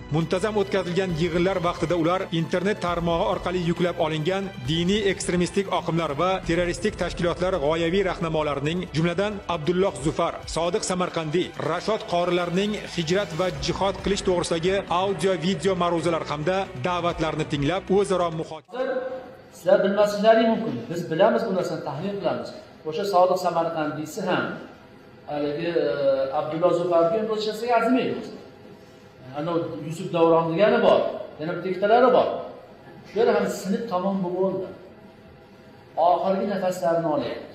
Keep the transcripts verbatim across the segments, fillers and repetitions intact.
Muntazam o'tkazilgan yig'inlar vaqtida ular internet tarmog'i orqali yuklab olingan diniy ekstremistik oqimlar va terroristik tashkilotlar g'oyaviy rahnamolarining, jumladan Abdulloh Zufar, Sodiq Samarqandiy, Rashod qorilarning hijrat va jihod qilish to'g'risidagi audio video ma'ruzalar hamda da'vatlarni tinglab, o'zaro muhokama. Sizlar bilmasliklaringiz mumkin. Biz bilamiz, bu narsani tahlil qilamiz. O'sha Sodiq Samarqandiysi ham haligi Abdulloh Zufarga ham hech narsaga arzimaydi. Ana Yusuf Davron degani bor, yana bitta ikkitalari bor. Shular ham sinib tamom bo'ldi. Oxirgi nafaslarini olyapti.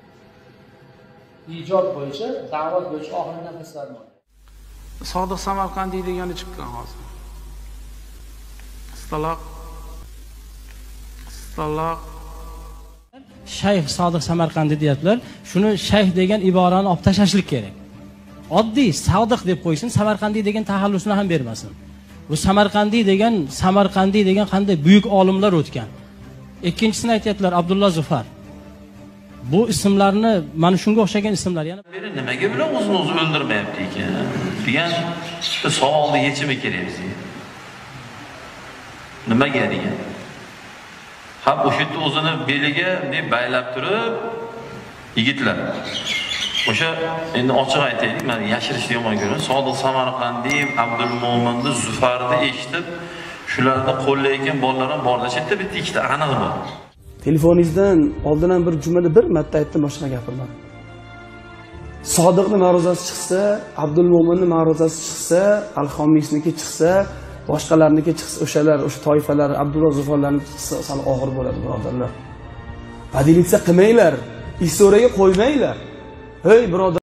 Ijod bo'yicha, da'vat bo'yicha oxirgi nafaslarini olyapti. Sodiq Samarqandiy degani chiqqan hozir. Istaloq Istaloq Shayx Sodiq Samarqandiy deyaptilar. Shuni shayx degan iborani olib tashlashlik kerak. Oddiy Sodiq deb qo'ysin, Samarqandiy degan taxallusini ham bermasin. Bu Samarqandiy degan, Samarqandiy degan qanday buyuk olimlar o'tgan. Ikkinchisini aytayaptilar Abdulloh Zufar. Bu ismlarni mana shunga o'xshagan ismlar. Yana beri nimaga bilan o'zini o'zi o'ldirmayapti ekan degan savolni yechimi kerak bizga. Nimaga degan? Ha, o'sha yerda o'zini beliga deb baylab turib, yigitlar. O'sha endi ochiq aytaylik, men yashirishni yomon ko'raman. Sodiq Samarqandiy, Abdul Mo'minni, Zufarni eshitib, shularni qo'llayotgan bolalar ham bor. Chetda bitta ikkita aniq bor. Telefoningizdan oldin ham bir jumlada bir marta aytdim, boshqa gapirmadim. Sodiqning ma'ruzasi chiqsa, Abdul Mo'minning ma'ruzasi chiqsa, Al-Xomiysniki chiqsa, boshqalarniki chiqsa, o'shalar, o'sha toifalar, Abdulloh Zufarlarniki chiqsa, sal og'ir bo'ladi, birodarlar. Badilitsiya qilmanglar, istoriyaga qo'ymanglar. Hey, birodar